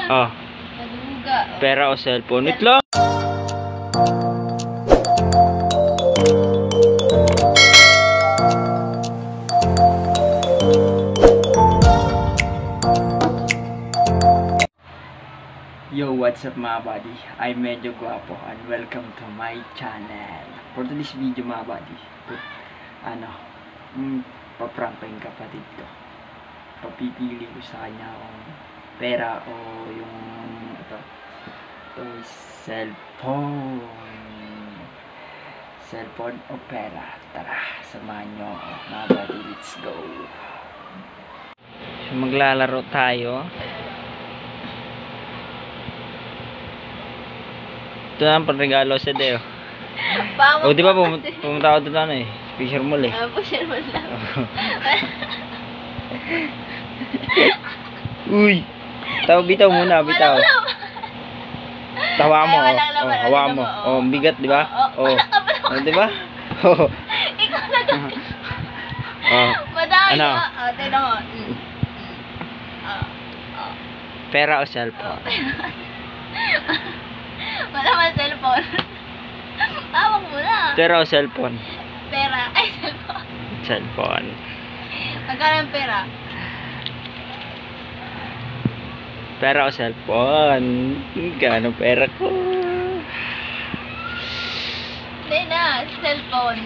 Oh, Maduga. pera o cellphone? Wait lang. Yo, what's up mga buddy? I'm medyo guwapo and welcome to my channel. For today's video mga buddy, paprank ko yung kapatid ko. Papipili ko sa kanya kung pera o yung ito cellphone o pera. Tara, samahan nyo ako mga buddy, let's go. So, maglalaro tayo. Ito na ang panregalo sa Deo. O, di ba pumunta ako doon picture mo Picture mo lang. Uy! Bitaw muna, bitaw. Tawa mo, hawa mo. Oh, bigat, di ba? Oh, di ba? Oh. Ikaw na gawin. Oh. Madami. Ano? Tignan mo. Pera o cellphone? Wala man cellphone. Tawag mo na. Pera o cellphone? Pera. Ay, cellphone. Cellphone. Magkano yung pera? Pera o cellphone? Gano'ng pera ko? Hindi na. Cellphone.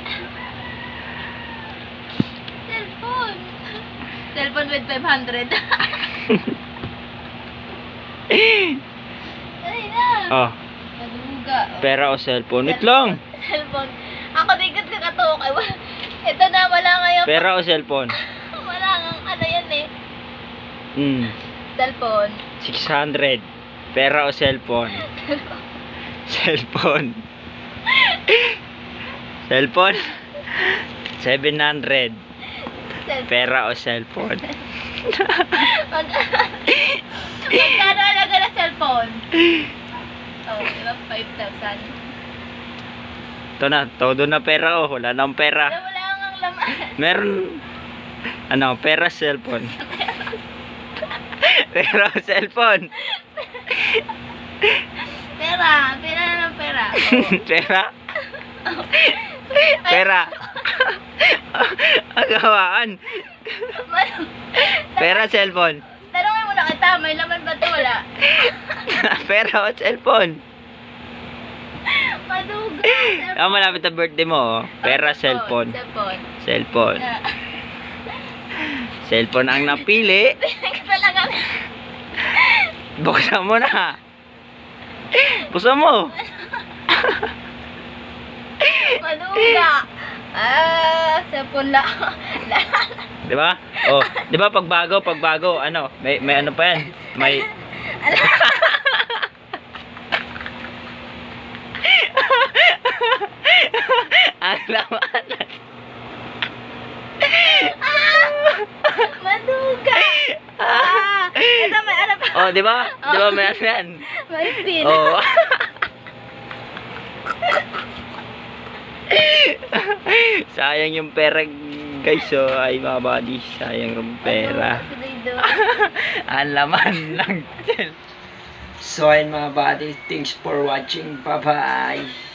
Cellphone. Cellphone with 500. Ay na. Oh. Maduga. Pera o cellphone? Wait lang. Cellphone. Ako digit ka katukay. Ito na, wala ngayon. Pera o cellphone? Wala nga, ano yan eh. Cellphone. 600. Pera o cellphone? Cellphone. Cellphone? 700. Pera o cellphone? Magkano alaga na cellphone? Oh, diba? 5,000. Ito na, todo na pera o. Wala nang pera. Wala nang laman. Meron, pera cellphone. Pera o cellphone? Pera. Pera na ng pera. Oh. Pera? Pera. Agawaan. Pera cellphone? Tanungin mo na kita, may laman ba ito? Wala. Pera o cellphone? Maduga. Malapit na birthday mo. Pera cellphone? Cellphone. Cellphone ang napili. Talaga. Buksan mo na. Buksan mo. Maduga. Cellphone lang. Di ba? Oh, di ba pagbago, may ano pa yan? May ang laman. Maduga. Ito may ano pa. Oh, di ba? Di ba may ano yan? May pin. Oh. Sayang yung pera, guys. So, ay mga buddy, sayang yung pera. Ang laman lang. So, ayun mga buddy, thanks for watching. Bye-bye.